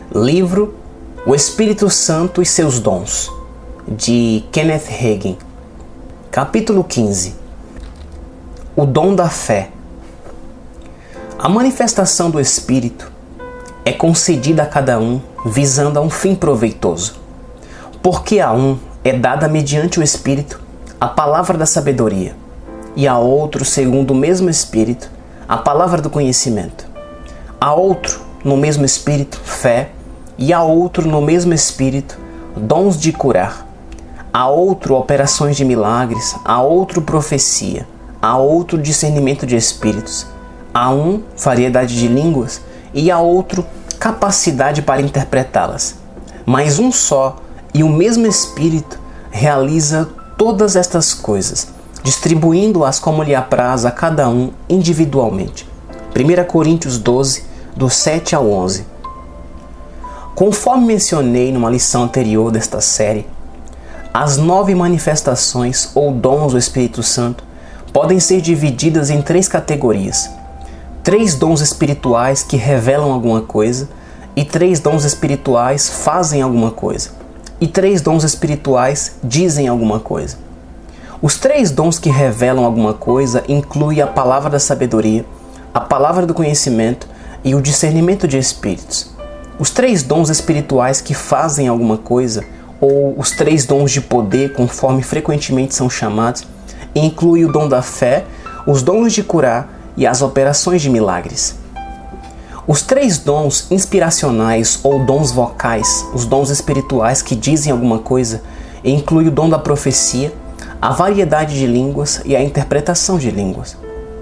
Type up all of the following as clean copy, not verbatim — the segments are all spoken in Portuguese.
Livro O Espírito Santo e seus Dons, de Kenneth Hagin. Capítulo 15. O dom da fé. A manifestação do Espírito é concedida a cada um visando a um fim proveitoso, porque a um é dada mediante o Espírito a palavra da sabedoria, e a outro, segundo o mesmo Espírito, a palavra do conhecimento, a outro, no mesmo Espírito, fé, e a outro, no mesmo Espírito, dons de curar, a outro, operações de milagres, a outro, profecia, a outro, discernimento de espíritos, a um, variedade de línguas, e a outro, capacidade para interpretá-las. Mas um só e o mesmo Espírito realiza todas estas coisas, distribuindo-as como lhe apraz a cada um individualmente. 1 Coríntios 12, do 7 ao 11. Conforme mencionei numa lição anterior desta série, as 9 manifestações ou dons do Espírito Santo podem ser divididas em 3 categorias. 3 dons espirituais que revelam alguma coisa, e 3 dons espirituais fazem alguma coisa, e 3 dons espirituais dizem alguma coisa. Os 3 dons que revelam alguma coisa incluem a palavra da sabedoria, a palavra do conhecimento e o discernimento de espíritos. Os 3 dons espirituais que fazem alguma coisa, ou os 3 dons de poder, conforme frequentemente são chamados, incluem o dom da fé, os dons de curar e as operações de milagres. Os 3 dons inspiracionais ou dons vocais, os dons espirituais que dizem alguma coisa, incluem o dom da profecia, a variedade de línguas e a interpretação de línguas.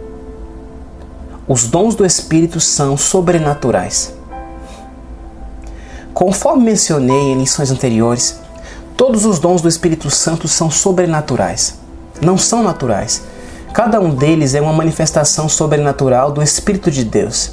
Os dons do Espírito são sobrenaturais. Conforme mencionei em lições anteriores, todos os dons do Espírito Santo são sobrenaturais. Não são naturais. Cada um deles é uma manifestação sobrenatural do Espírito de Deus.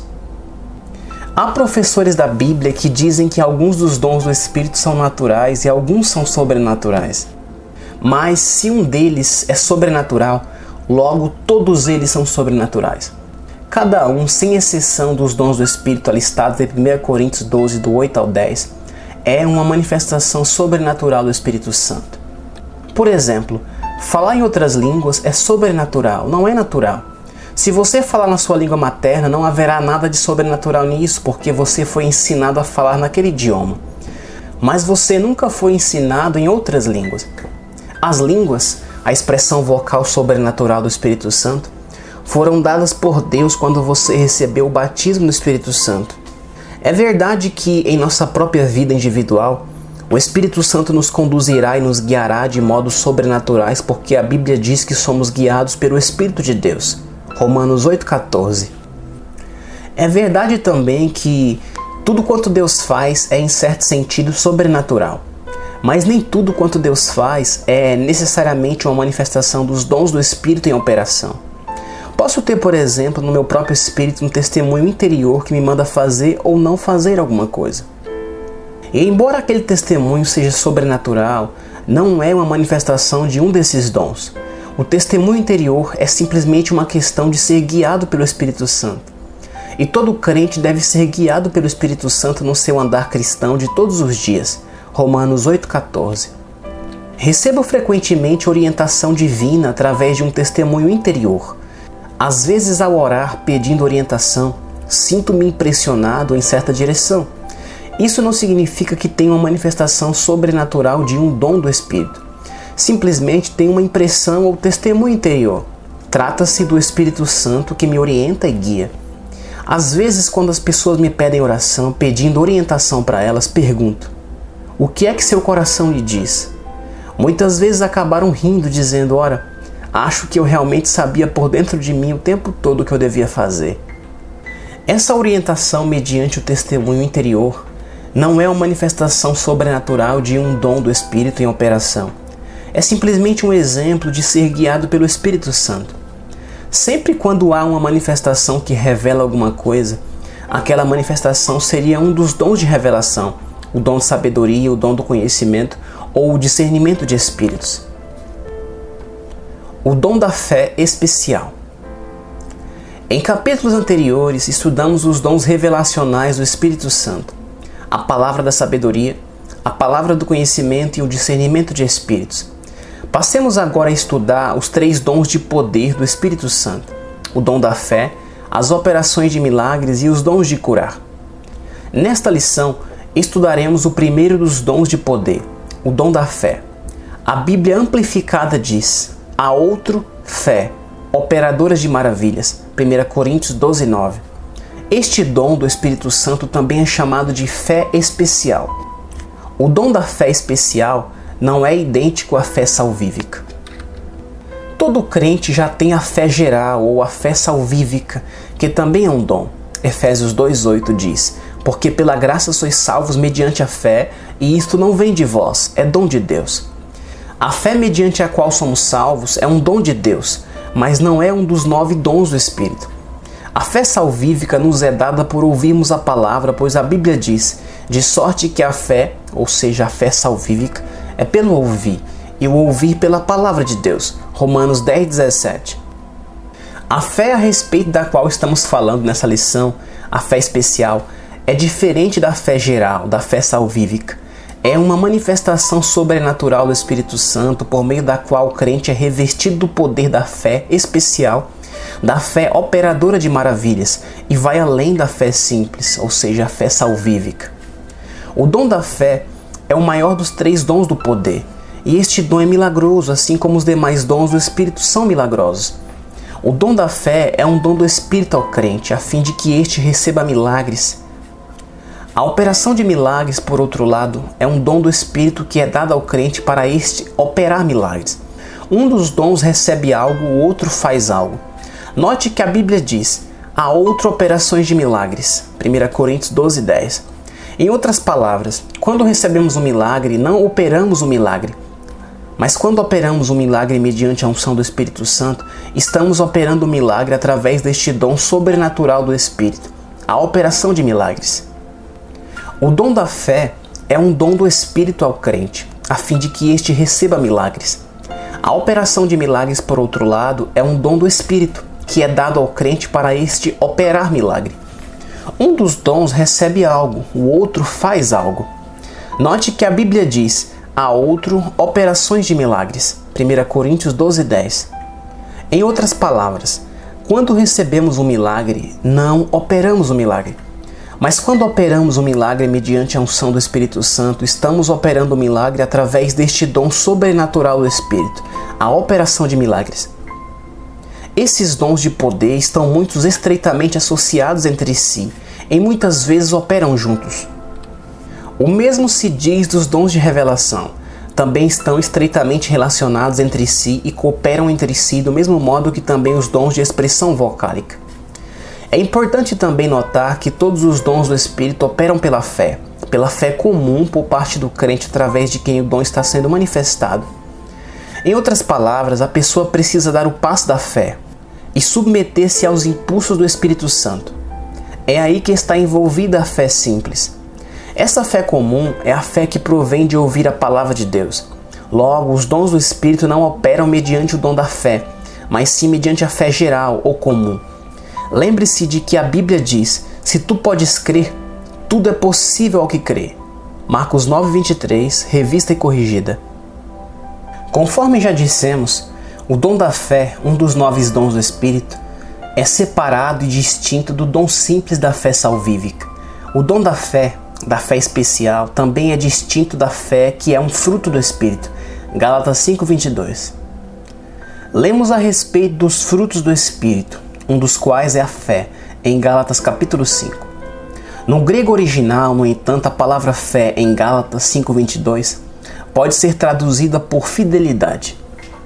Há professores da Bíblia que dizem que alguns dos dons do Espírito são naturais e alguns são sobrenaturais. Mas se um deles é sobrenatural, logo todos eles são sobrenaturais. Cada um, sem exceção dos dons do Espírito alistados em 1 Coríntios 12, do 8 ao 10, é uma manifestação sobrenatural do Espírito Santo. Por exemplo, falar em outras línguas é sobrenatural, não é natural. Se você falar na sua língua materna, não haverá nada de sobrenatural nisso, porque você foi ensinado a falar naquele idioma. Mas você nunca foi ensinado em outras línguas. As línguas, a expressão vocal sobrenatural do Espírito Santo, foram dadas por Deus quando você recebeu o batismo do Espírito Santo. É verdade que em nossa própria vida individual, o Espírito Santo nos conduzirá e nos guiará de modos sobrenaturais, porque a Bíblia diz que somos guiados pelo Espírito de Deus. Romanos 8,14. É verdade também que tudo quanto Deus faz é, em certo sentido, sobrenatural. Mas nem tudo quanto Deus faz é necessariamente uma manifestação dos dons do Espírito em operação. Posso ter, por exemplo, no meu próprio espírito um testemunho interior que me manda fazer ou não fazer alguma coisa. E embora aquele testemunho seja sobrenatural, não é uma manifestação de um desses dons. O testemunho interior é simplesmente uma questão de ser guiado pelo Espírito Santo. E todo crente deve ser guiado pelo Espírito Santo no seu andar cristão de todos os dias. Romanos 8,14. Recebo frequentemente orientação divina através de um testemunho interior. Às vezes, ao orar pedindo orientação, sinto-me impressionado em certa direção. Isso não significa que tenho uma manifestação sobrenatural de um dom do Espírito. Simplesmente tenho uma impressão ou testemunho interior. Trata-se do Espírito Santo que me orienta e guia. Às vezes, quando as pessoas me pedem oração, pedindo orientação para elas, pergunto: o que é que seu coração lhe diz? Muitas vezes acabaram rindo, dizendo: ora, acho que eu realmente sabia por dentro de mim o tempo todo o que eu devia fazer. Essa orientação mediante o testemunho interior não é uma manifestação sobrenatural de um dom do Espírito em operação. É simplesmente um exemplo de ser guiado pelo Espírito Santo. Sempre quando há uma manifestação que revela alguma coisa, aquela manifestação seria um dos dons de revelação, o dom de sabedoria, o dom do conhecimento ou o discernimento de espíritos. O dom da fé especial. Em capítulos anteriores, estudamos os dons revelacionais do Espírito Santo. a palavra da sabedoria, a palavra do conhecimento e o discernimento de espíritos. Passemos agora a estudar os 3 dons de poder do Espírito Santo: o dom da fé, as operações de milagres e os dons de curar. Nesta lição, estudaremos o primeiro dos dons de poder, o dom da fé. A Bíblia Amplificada diz: "A outro, fé, operadoras de maravilhas." 1 Coríntios 12:9. Este dom do Espírito Santo também é chamado de fé especial. O dom da fé especial não é idêntico à fé salvífica. Todo crente já tem a fé geral ou a fé salvífica, que também é um dom. Efésios 2:8 diz: "Porque pela graça sois salvos mediante a fé, e isto não vem de vós, é dom de Deus." A fé mediante a qual somos salvos é um dom de Deus, mas não é um dos 9 dons do Espírito. A fé salvífica nos é dada por ouvirmos a palavra, pois a Bíblia diz: "De sorte que a fé, ou seja, a fé salvífica, é pelo ouvir, e o ouvir pela palavra de Deus." Romanos 10:17. A fé a respeito da qual estamos falando nessa lição, a fé especial, é diferente da fé geral, da fé salvífica. É uma manifestação sobrenatural do Espírito Santo por meio da qual o crente é revestido do poder da fé especial, da fé operadora de maravilhas, e vai além da fé simples, ou seja, a fé salvífica. O dom da fé é o maior dos 3 dons do poder, e este dom é milagroso, assim como os demais dons do Espírito são milagrosos. O dom da fé é um dom do Espírito ao crente, a fim de que este receba milagres. A operação de milagres, por outro lado, é um dom do Espírito que é dado ao crente para este operar milagres. Um dos dons recebe algo, o outro faz algo. Note que a Bíblia diz: "Há outras operações de milagres." 1 Coríntios 12:10. Em outras palavras, quando recebemos um milagre, não operamos o milagre. Mas quando operamos um milagre mediante a unção do Espírito Santo, estamos operando o milagre através deste dom sobrenatural do Espírito, a operação de milagres. O dom da fé é um dom do Espírito ao crente, a fim de que este receba milagres. A operação de milagres, por outro lado, é um dom do Espírito, que é dado ao crente para este operar milagre. Um dos dons recebe algo, o outro faz algo. Note que a Bíblia diz: "Há outro, operações de milagres." 1 Coríntios 12:10. Em outras palavras, quando recebemos um milagre, não operamos o milagre. Mas quando operamos o milagre mediante a unção do Espírito Santo, estamos operando o milagre através deste dom sobrenatural do Espírito, a operação de milagres. Esses dons de poder estão muito estreitamente associados entre si e muitas vezes operam juntos. O mesmo se diz dos dons de revelação. Também estão estreitamente relacionados entre si e cooperam entre si do mesmo modo que também os dons de expressão vocálica. É importante também notar que todos os dons do Espírito operam pela fé comum por parte do crente através de quem o dom está sendo manifestado. Em outras palavras, a pessoa precisa dar o passo da fé e submeter-se aos impulsos do Espírito Santo. É aí que está envolvida a fé simples. Essa fé comum é a fé que provém de ouvir a palavra de Deus. Logo, os dons do Espírito não operam mediante o dom da fé, mas sim mediante a fé geral ou comum. Lembre-se de que a Bíblia diz: "Se tu podes crer, tudo é possível ao que crê." Marcos 9:23, revista e corrigida. Conforme já dissemos, o dom da fé, um dos 9 dons do Espírito, é separado e distinto do dom simples da fé salvífica. O dom da fé especial, também é distinto da fé que é um fruto do Espírito. Gálatas 5:22. Lemos a respeito dos frutos do Espírito, um dos quais é a fé, em Gálatas capítulo 5. No grego original, no entanto, a palavra fé em Gálatas 5:22 pode ser traduzida por fidelidade.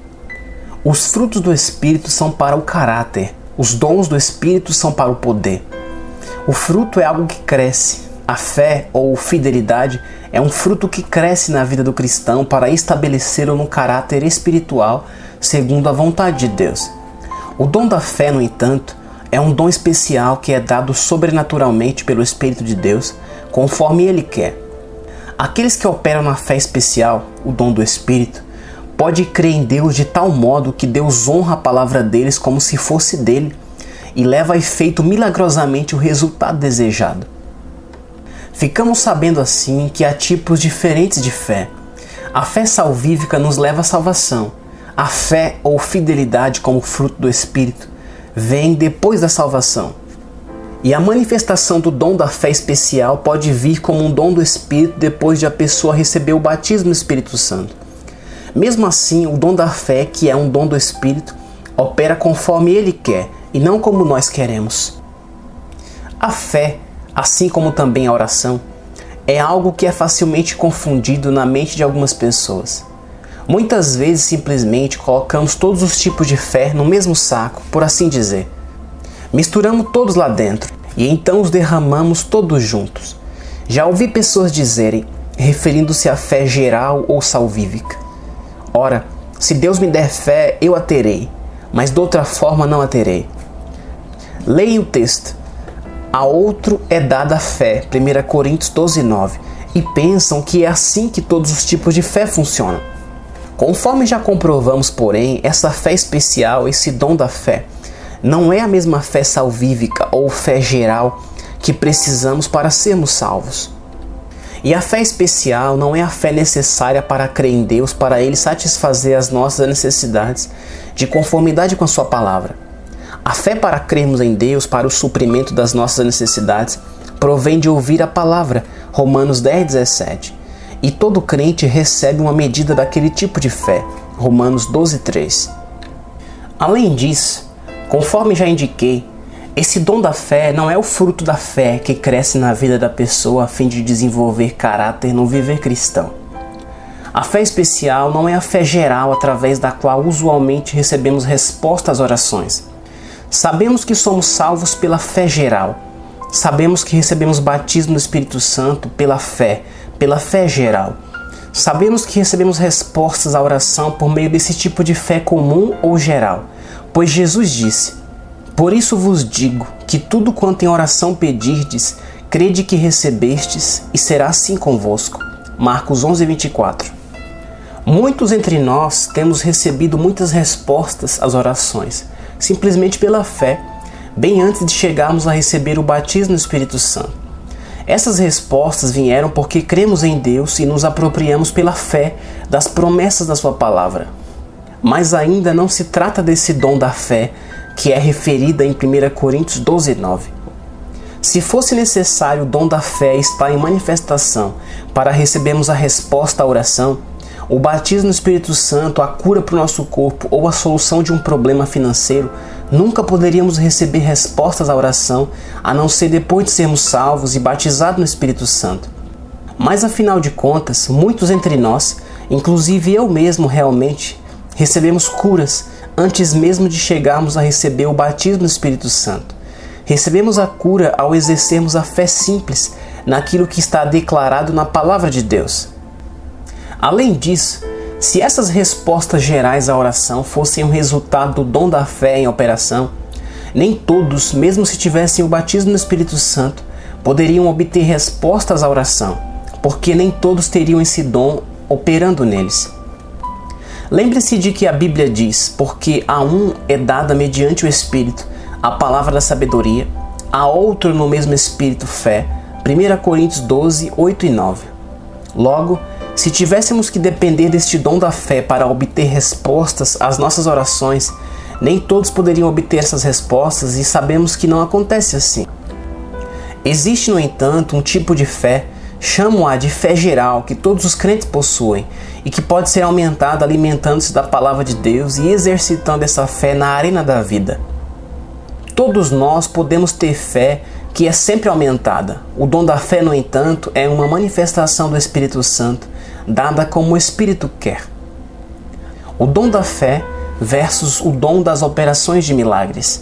Os frutos do Espírito são para o caráter, os dons do Espírito são para o poder. O fruto é algo que cresce. A fé ou fidelidade é um fruto que cresce na vida do cristão para estabelecê-lo no caráter espiritual segundo a vontade de Deus. O dom da fé, no entanto, é um dom especial que é dado sobrenaturalmente pelo Espírito de Deus, conforme Ele quer. Aqueles que operam na fé especial, o dom do Espírito, podem crer em Deus de tal modo que Deus honra a palavra deles como se fosse dele e leva a efeito milagrosamente o resultado desejado. Ficamos sabendo assim que há tipos diferentes de fé. A fé salvífica nos leva à salvação. A fé ou fidelidade como fruto do Espírito vem depois da salvação. E a manifestação do dom da fé especial pode vir como um dom do Espírito depois de a pessoa receber o batismo no Espírito Santo. Mesmo assim, o dom da fé, que é um dom do Espírito, opera conforme Ele quer e não como nós queremos. A fé, assim como também a oração, é algo que é facilmente confundido na mente de algumas pessoas. Muitas vezes simplesmente colocamos todos os tipos de fé no mesmo saco, por assim dizer. Misturamos todos lá dentro e então os derramamos todos juntos. Já ouvi pessoas dizerem, referindo-se à fé geral ou salvífica: ora, se Deus me der fé, eu a terei, mas de outra forma não a terei. Leia o texto. A outro é dada a fé, 1 Coríntios 12:9, e pensam que é assim que todos os tipos de fé funcionam. Conforme já comprovamos, porém, essa fé especial, esse dom da fé, não é a mesma fé salvífica ou fé geral que precisamos para sermos salvos. E a fé especial não é a fé necessária para crer em Deus, para Ele satisfazer as nossas necessidades de conformidade com a Sua palavra. A fé para crermos em Deus, para o suprimento das nossas necessidades, provém de ouvir a palavra, Romanos 10:17. E todo crente recebe uma medida daquele tipo de fé, Romanos 12:3. Além disso, conforme já indiquei, esse dom da fé não é o fruto da fé que cresce na vida da pessoa a fim de desenvolver caráter no viver cristão. A fé especial não é a fé geral através da qual usualmente recebemos resposta às orações. Sabemos que somos salvos pela fé geral. Sabemos que recebemos batismo no Espírito Santo pela fé geral. Sabemos que recebemos respostas à oração por meio desse tipo de fé comum ou geral, pois Jesus disse: por isso vos digo que tudo quanto em oração pedirdes, crede que recebestes e será assim convosco. Marcos 11:24. Muitos entre nós temos recebido muitas respostas às orações, simplesmente pela fé, bem antes de chegarmos a receber o batismo no Espírito Santo. Essas respostas vieram porque cremos em Deus e nos apropriamos pela fé das promessas da Sua palavra. Mas ainda não se trata desse dom da fé que é referida em 1 Coríntios 12:9. Se fosse necessário o dom da fé estar em manifestação para recebermos a resposta à oração, o batismo no Espírito Santo, a cura para o nosso corpo ou a solução de um problema financeiro, nunca poderíamos receber respostas à oração a não ser depois de sermos salvos e batizados no Espírito Santo. Mas afinal de contas, muitos entre nós, inclusive eu mesmo realmente, recebemos curas antes mesmo de chegarmos a receber o batismo no Espírito Santo. Recebemos a cura ao exercermos a fé simples naquilo que está declarado na palavra de Deus. Além disso, se essas respostas gerais à oração fossem o resultado do dom da fé em operação, nem todos, mesmo se tivessem o batismo no Espírito Santo, poderiam obter respostas à oração, porque nem todos teriam esse dom operando neles. Lembre-se de que a Bíblia diz: porque a um é dada mediante o Espírito a palavra da sabedoria, a outro no mesmo Espírito fé. 1 Coríntios 12, 8 e 9. Logo, se tivéssemos que depender deste dom da fé para obter respostas às nossas orações, nem todos poderiam obter essas respostas e sabemos que não acontece assim. Existe, no entanto, um tipo de fé, chamo-a de fé geral, que todos os crentes possuem e que pode ser aumentada alimentando-se da palavra de Deus e exercitando essa fé na arena da vida. Todos nós podemos ter fé que é sempre aumentada. O dom da fé, no entanto, é uma manifestação do Espírito Santo, dada como o Espírito quer. O dom da fé versus o dom das operações de milagres.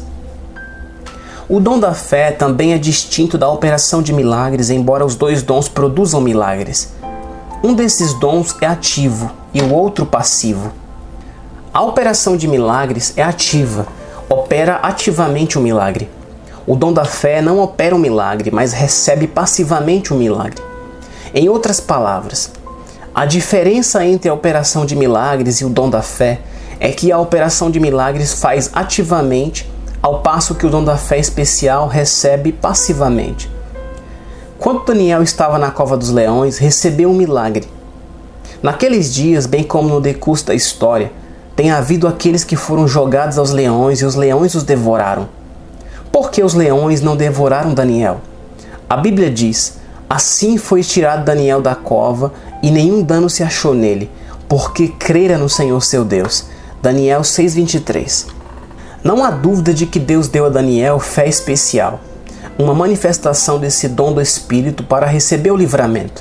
O dom da fé também é distinto da operação de milagres, embora os dois dons produzam milagres. Um desses dons é ativo e o outro passivo. A operação de milagres é ativa, opera ativamente o milagre. O dom da fé não opera o milagre, mas recebe passivamente o milagre. Em outras palavras, a diferença entre a operação de milagres e o dom da fé é que a operação de milagres faz ativamente, ao passo que o dom da fé especial recebe passivamente. Enquanto Daniel estava na cova dos leões, recebeu um milagre. Naqueles dias, bem como no decurso da história, tem havido aqueles que foram jogados aos leões e os leões os devoraram. Por que os leões não devoraram Daniel? A Bíblia diz: assim foi tirado Daniel da cova e nenhum dano se achou nele, porque crera no Senhor seu Deus. Daniel 6:23. Não há dúvida de que Deus deu a Daniel fé especial, uma manifestação desse dom do Espírito para receber o livramento.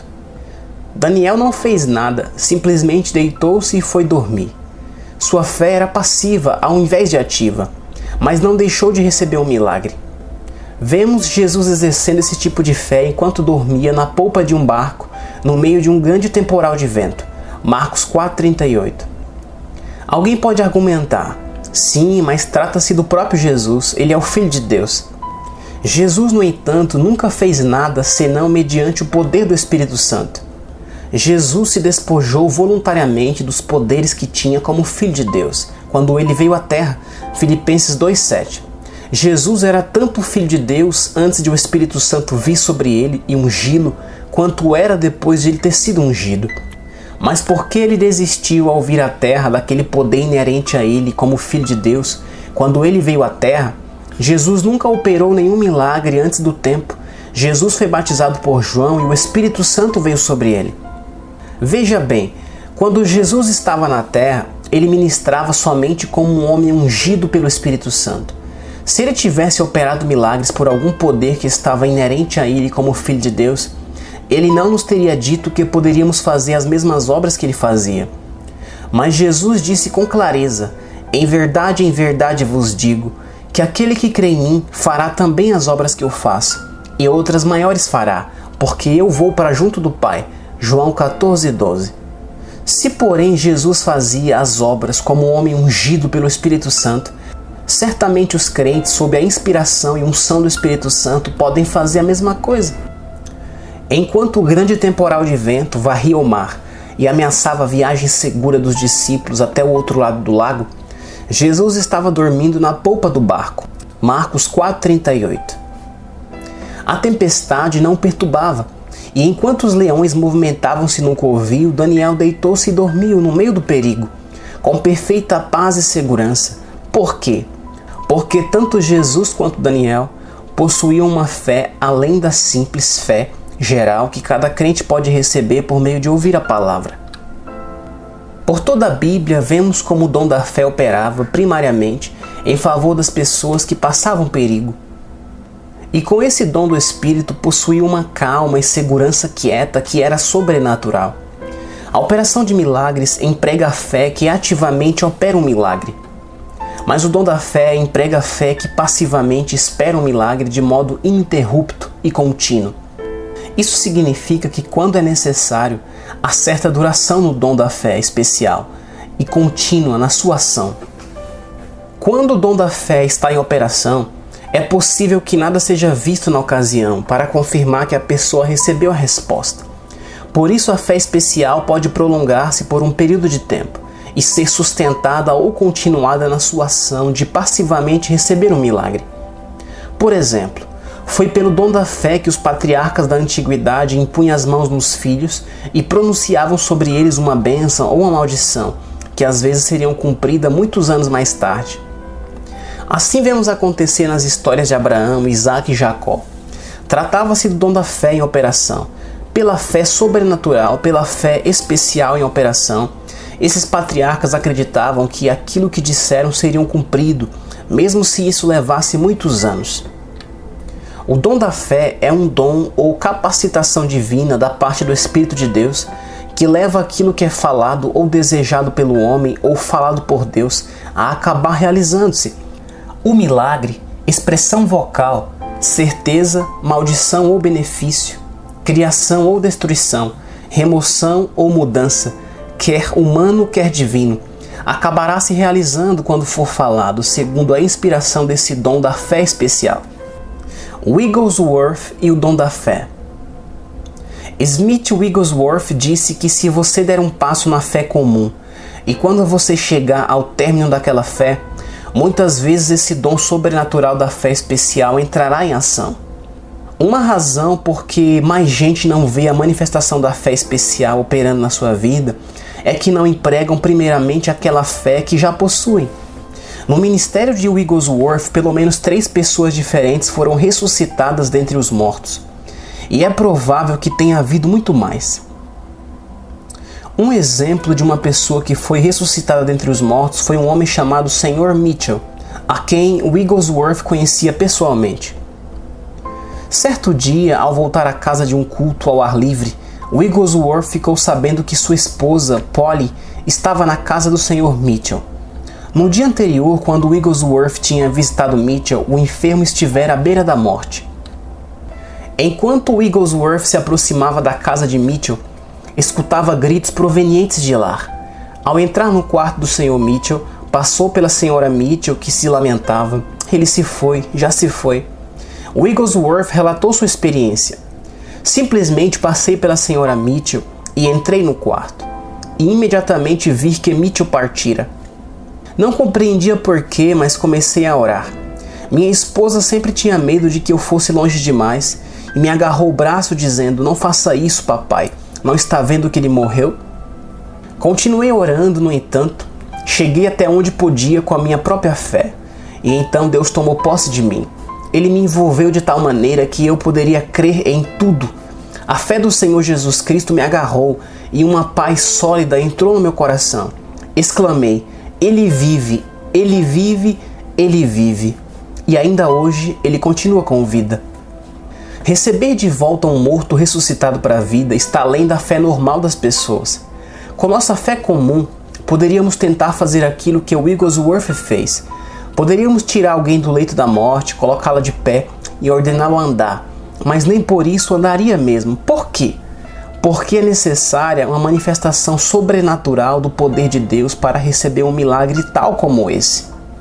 Daniel não fez nada, simplesmente deitou-se e foi dormir. Sua fé era passiva ao invés de ativa, mas não deixou de receber um milagre. Vemos Jesus exercendo esse tipo de fé enquanto dormia na polpa de um barco, no meio de um grande temporal de vento. Marcos 4:38. Alguém pode argumentar: sim, mas trata-se do próprio Jesus, ele é o Filho de Deus. Jesus, no entanto, nunca fez nada senão mediante o poder do Espírito Santo. Jesus se despojou voluntariamente dos poderes que tinha como Filho de Deus, quando ele veio à Terra. Filipenses 2:7. Jesus era tanto Filho de Deus antes de o Espírito Santo vir sobre ele e ungí-lo, quanto era depois de ele ter sido ungido. Mas porque ele desistiu ao vir à Terra daquele poder inerente a ele como Filho de Deus, quando ele veio à Terra, Jesus nunca operou nenhum milagre antes do tempo. Jesus foi batizado por João e o Espírito Santo veio sobre ele. Veja bem, quando Jesus estava na Terra, ele ministrava somente como um homem ungido pelo Espírito Santo. Se ele tivesse operado milagres por algum poder que estava inerente a ele como Filho de Deus, ele não nos teria dito que poderíamos fazer as mesmas obras que ele fazia. Mas Jesus disse com clareza: em verdade vos digo, que aquele que crê em mim fará também as obras que eu faço, e outras maiores fará, porque eu vou para junto do Pai. João 14:12. Se, porém, Jesus fazia as obras como um homem ungido pelo Espírito Santo, certamente os crentes, sob a inspiração e unção do Espírito Santo, podem fazer a mesma coisa. Enquanto o grande temporal de vento varria o mar e ameaçava a viagem segura dos discípulos até o outro lado do lago, Jesus estava dormindo na polpa do barco. Marcos 4:38. A tempestade não o perturbava, e enquanto os leões movimentavam-se num covil, Daniel deitou-se e dormiu no meio do perigo, com perfeita paz e segurança. Por quê? Porque tanto Jesus quanto Daniel possuíam uma fé além da simples fé geral que cada crente pode receber por meio de ouvir a palavra. Por toda a Bíblia, vemos como o dom da fé operava primariamente em favor das pessoas que passavam perigo. E com esse dom do Espírito possuía uma calma e segurança quieta que era sobrenatural. A operação de milagres emprega a fé que ativamente opera um milagre. Mas o dom da fé emprega a fé que passivamente espera um milagre de modo ininterrupto e contínuo. Isso significa que quando é necessário, há certa duração no dom da fé especial e contínua na sua ação. Quando o dom da fé está em operação, é possível que nada seja visto na ocasião para confirmar que a pessoa recebeu a resposta. Por isso a fé especial pode prolongar-se por um período de tempo e ser sustentada ou continuada na sua ação de passivamente receber um milagre. Por exemplo, foi pelo dom da fé que os patriarcas da antiguidade impunham as mãos nos filhos e pronunciavam sobre eles uma bênção ou uma maldição, que às vezes seriam cumpridas muitos anos mais tarde. Assim vemos acontecer nas histórias de Abraão, Isaac e Jacó. Tratava-se do dom da fé em operação. Pela fé sobrenatural, pela fé especial em operação, esses patriarcas acreditavam que aquilo que disseram seria cumprido, mesmo se isso levasse muitos anos. O dom da fé é um dom ou capacitação divina da parte do Espírito de Deus que leva aquilo que é falado ou desejado pelo homem ou falado por Deus a acabar realizando-se. O milagre, expressão vocal, certeza, maldição ou benefício, criação ou destruição, remoção ou mudança, quer humano, quer divino, acabará se realizando quando for falado, segundo a inspiração desse dom da fé especial. Wigglesworth e o dom da fé. Smith Wigglesworth disse que se você der um passo na fé comum e quando você chegar ao término daquela fé, muitas vezes esse dom sobrenatural da fé especial entrará em ação. Uma razão porque mais gente não vê a manifestação da fé especial operando na sua vida é que não empregam primeiramente aquela fé que já possuem. No ministério de Wigglesworth, pelo menos 3 pessoas diferentes foram ressuscitadas dentre os mortos. E é provável que tenha havido muito mais. Um exemplo de uma pessoa que foi ressuscitada dentre os mortos foi um homem chamado Sr. Mitchell, a quem Wigglesworth conhecia pessoalmente. Certo dia, ao voltar à casa de um culto ao ar livre, Wigglesworth ficou sabendo que sua esposa, Polly, estava na casa do Sr. Mitchell. No dia anterior, quando Wigglesworth tinha visitado Mitchell, o enfermo estivera à beira da morte. Enquanto Wigglesworth se aproximava da casa de Mitchell, escutava gritos provenientes de lá. Ao entrar no quarto do Sr. Mitchell, passou pela Sra. Mitchell, que se lamentava. Ele se foi, já se foi. Wigglesworth relatou sua experiência. Simplesmente passei pela Sra. Mitchell e entrei no quarto. E imediatamente vi que Mitchell partira. Não compreendia porquê, mas comecei a orar. Minha esposa sempre tinha medo de que eu fosse longe demais e me agarrou o braço dizendo: "Não faça isso, papai. Não está vendo que ele morreu?" Continuei orando, no entanto, cheguei até onde podia com a minha própria fé. E então Deus tomou posse de mim. Ele me envolveu de tal maneira que eu poderia crer em tudo. A fé do Senhor Jesus Cristo me agarrou e uma paz sólida entrou no meu coração. Exclamei: "Ele vive, Ele vive, Ele vive." E ainda hoje Ele continua com vida. Receber de volta um morto ressuscitado para a vida está além da fé normal das pessoas. Com nossa fé comum, poderíamos tentar fazer aquilo que Wigglesworth fez. Poderíamos tirar alguém do leito da morte, colocá-la de pé e ordená-lo a andar, mas nem por isso andaria mesmo. Por quê? Porque é necessária uma manifestação sobrenatural do poder de Deus para receber um milagre tal como esse.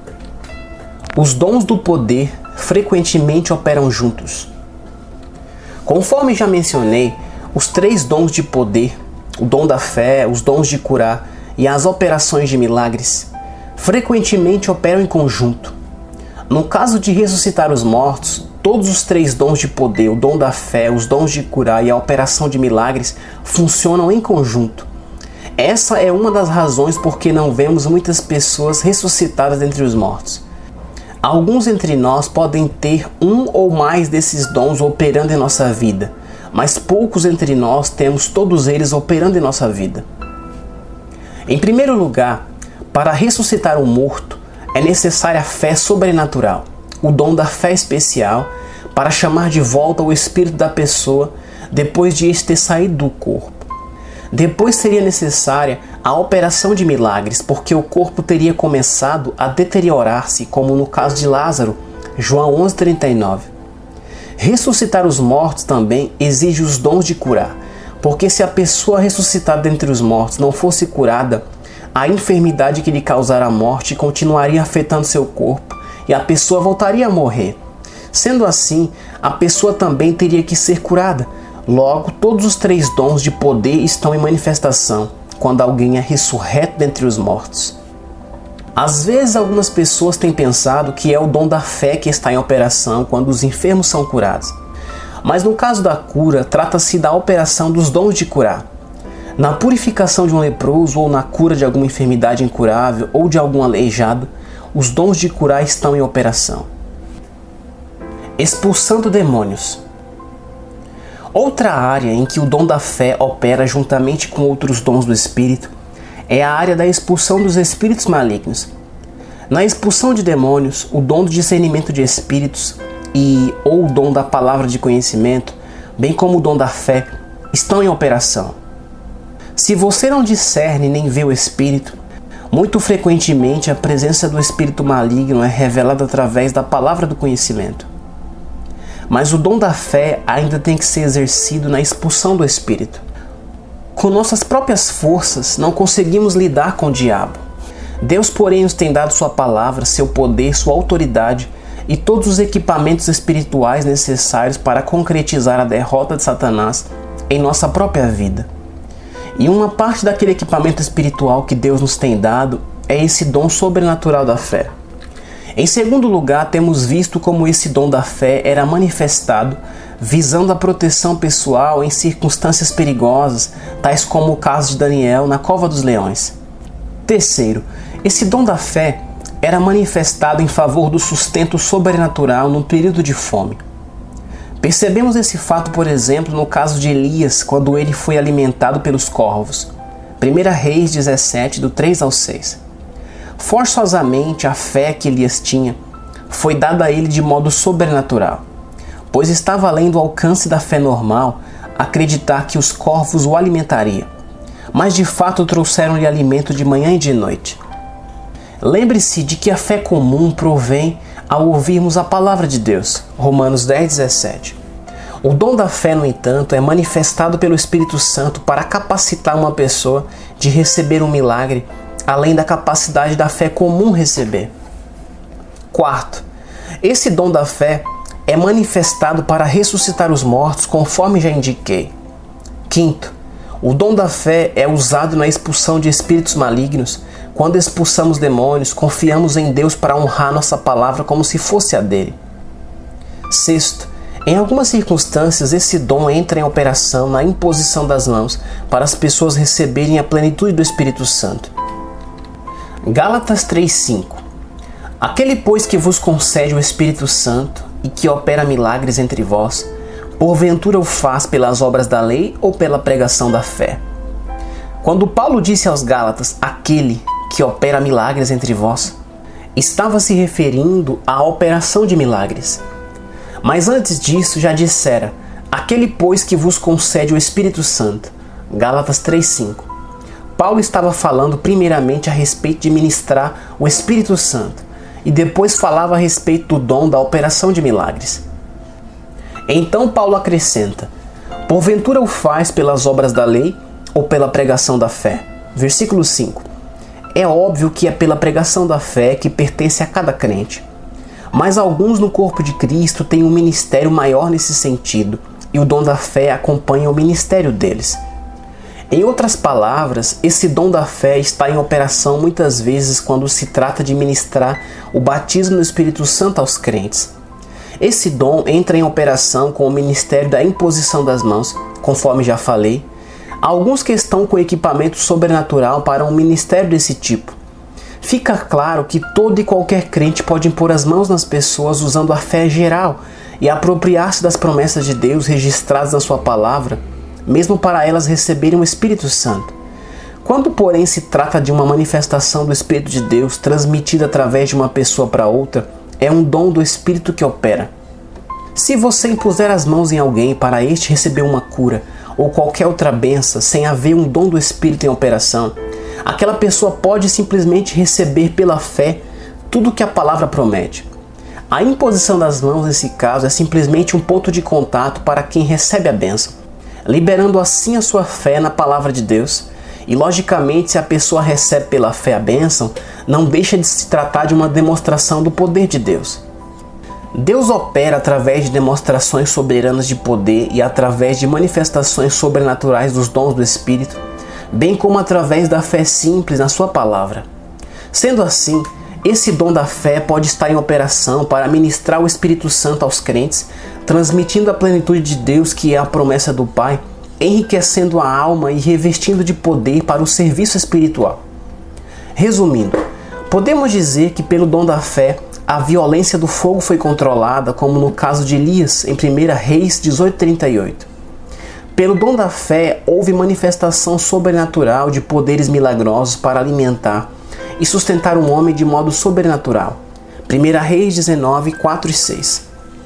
Os dons do poder frequentemente operam juntos. Conforme já mencionei, os 3 dons de poder, o dom da fé, os dons de curar e as operações de milagres, frequentemente operam em conjunto. No caso de ressuscitar os mortos, todos os 3 dons de poder, o dom da fé, os dons de curar e a operação de milagres funcionam em conjunto. Essa é uma das razões por que não vemos muitas pessoas ressuscitadas entre os mortos. Alguns entre nós podem ter um ou mais desses dons operando em nossa vida, mas poucos entre nós temos todos eles operando em nossa vida. Em primeiro lugar, para ressuscitar um morto, é necessária a fé sobrenatural, o dom da fé especial, para chamar de volta o espírito da pessoa depois de este ter saído do corpo. Depois seria necessária a operação de milagres, porque o corpo teria começado a deteriorar-se, como no caso de Lázaro, João 11:39. Ressuscitar os mortos também exige os dons de curar, porque se a pessoa ressuscitada dentre os mortos não fosse curada, a enfermidade que lhe causara a morte continuaria afetando seu corpo e a pessoa voltaria a morrer. Sendo assim, a pessoa também teria que ser curada. Logo, todos os 3 dons de poder estão em manifestação quando alguém é ressurreto dentre os mortos. Às vezes, algumas pessoas têm pensado que é o dom da fé que está em operação quando os enfermos são curados. Mas no caso da cura, trata-se da operação dos dons de curar. Na purificação de um leproso ou na cura de alguma enfermidade incurável ou de algum aleijado, os dons de curar estão em operação. Expulsando demônios. Outra área em que o dom da fé opera juntamente com outros dons do Espírito é a área da expulsão dos espíritos malignos. Na expulsão de demônios, o dom do discernimento de espíritos ou o dom da palavra de conhecimento, bem como o dom da fé, estão em operação. Se você não discerne nem vê o espírito, muito frequentemente a presença do espírito maligno é revelada através da palavra do conhecimento. Mas o dom da fé ainda tem que ser exercido na expulsão do espírito. Com nossas próprias forças, não conseguimos lidar com o diabo. Deus, porém, nos tem dado sua palavra, seu poder, sua autoridade e todos os equipamentos espirituais necessários para concretizar a derrota de Satanás em nossa própria vida. E uma parte daquele equipamento espiritual que Deus nos tem dado é esse dom sobrenatural da fé. Em segundo lugar, temos visto como esse dom da fé era manifestado visando a proteção pessoal em circunstâncias perigosas, tais como o caso de Daniel na cova dos leões. Terceiro, esse dom da fé era manifestado em favor do sustento sobrenatural num período de fome. Percebemos esse fato, por exemplo, no caso de Elias, quando ele foi alimentado pelos corvos. 1 Reis 17, do 3 ao 6. Forçosamente, a fé que Elias tinha foi dada a ele de modo sobrenatural, pois estava além do alcance da fé normal acreditar que os corvos o alimentariam, mas de fato trouxeram-lhe alimento de manhã e de noite. Lembre-se de que a fé comum provém ao ouvirmos a palavra de Deus. Romanos 10, 17. O dom da fé, no entanto, é manifestado pelo Espírito Santo para capacitar uma pessoa de receber um milagre, além da capacidade da fé comum receber. Quarto, esse dom da fé é manifestado para ressuscitar os mortos, conforme já indiquei. Quinto, o dom da fé é usado na expulsão de espíritos malignos. Quando expulsamos demônios, confiamos em Deus para honrar nossa palavra como se fosse a dele. Sexto, em algumas circunstâncias, esse dom entra em operação na imposição das mãos para as pessoas receberem a plenitude do Espírito Santo. Gálatas 3:5. Aquele, pois, que vos concede o Espírito Santo e que opera milagres entre vós, porventura o faz pelas obras da lei ou pela pregação da fé? Quando Paulo disse aos Gálatas, aquele que opera milagres entre vós, estava se referindo à operação de milagres. Mas antes disso já dissera, aquele, pois, que vos concede o Espírito Santo. Gálatas 3:5. Paulo estava falando primeiramente a respeito de ministrar o Espírito Santo e depois falava a respeito do dom da operação de milagres. Então Paulo acrescenta, porventura o faz pelas obras da lei ou pela pregação da fé? Versículo 5. É óbvio que é pela pregação da fé que pertence a cada crente. Mas alguns no corpo de Cristo têm um ministério maior nesse sentido, e o dom da fé acompanha o ministério deles. Em outras palavras, esse dom da fé está em operação muitas vezes quando se trata de ministrar o batismo no Espírito Santo aos crentes. Esse dom entra em operação com o ministério da imposição das mãos, conforme já falei. Há alguns que estão com equipamento sobrenatural para um ministério desse tipo. Fica claro que todo e qualquer crente pode impor as mãos nas pessoas usando a fé geral e apropriar-se das promessas de Deus registradas na sua palavra, mesmo para elas receberem o Espírito Santo. Quando, porém, se trata de uma manifestação do Espírito de Deus transmitida através de uma pessoa para outra, é um dom do Espírito que opera. Se você impuser as mãos em alguém para este receber uma cura ou qualquer outra bênção sem haver um dom do Espírito em operação, aquela pessoa pode simplesmente receber pela fé tudo o que a palavra promete. A imposição das mãos nesse caso é simplesmente um ponto de contato para quem recebe a bênção, liberando assim a sua fé na palavra de Deus. E logicamente, se a pessoa recebe pela fé a bênção, não deixa de se tratar de uma demonstração do poder de Deus. Deus opera através de demonstrações soberanas de poder e através de manifestações sobrenaturais dos dons do Espírito, bem como através da fé simples na sua palavra. Sendo assim, esse dom da fé pode estar em operação para ministrar o Espírito Santo aos crentes, transmitindo a plenitude de Deus, que é a promessa do Pai, enriquecendo a alma e revestindo de poder para o serviço espiritual. Resumindo, podemos dizer que pelo dom da fé, a violência do fogo foi controlada, como no caso de Elias, em 1 Reis 18:38. Pelo dom da fé, houve manifestação sobrenatural de poderes milagrosos para alimentar e sustentar um homem de modo sobrenatural. 1 Reis 19, 4 e 6.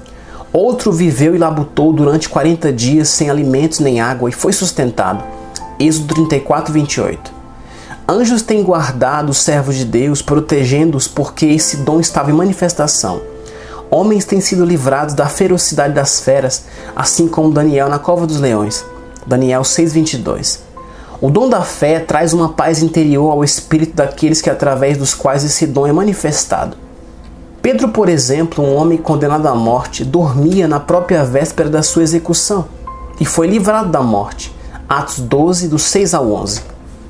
Outro viveu e labutou durante 40 dias sem alimentos nem água e foi sustentado. Êxodo 34, 28. Anjos têm guardado os servos de Deus, protegendo-os porque esse dom estava em manifestação. Homens têm sido livrados da ferocidade das feras, assim como Daniel na cova dos leões. Daniel 6:22. O dom da fé traz uma paz interior ao espírito daqueles que através dos quais esse dom é manifestado. Pedro, por exemplo, um homem condenado à morte, dormia na própria véspera da sua execução e foi livrado da morte. Atos 12, do 6 ao 11.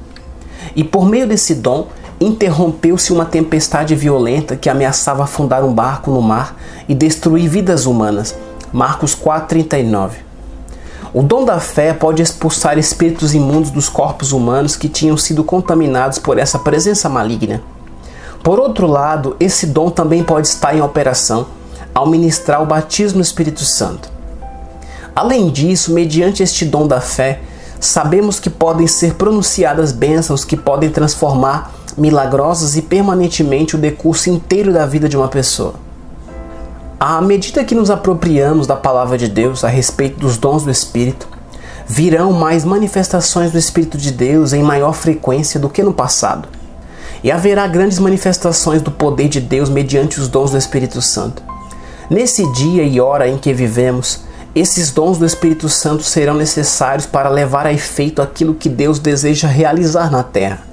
E por meio desse dom, interrompeu-se uma tempestade violenta que ameaçava afundar um barco no mar e destruir vidas humanas, Marcos 4,39. O dom da fé pode expulsar espíritos imundos dos corpos humanos que tinham sido contaminados por essa presença maligna. Por outro lado, esse dom também pode estar em operação ao ministrar o batismo no Espírito Santo. Além disso, mediante este dom da fé, sabemos que podem ser pronunciadas bênçãos que podem transformar milagrosas e permanentemente o decurso inteiro da vida de uma pessoa. À medida que nos apropriamos da palavra de Deus a respeito dos dons do Espírito, virão mais manifestações do Espírito de Deus em maior frequência do que no passado. E haverá grandes manifestações do poder de Deus mediante os dons do Espírito Santo. Nesse dia e hora em que vivemos, esses dons do Espírito Santo serão necessários para levar a efeito aquilo que Deus deseja realizar na terra.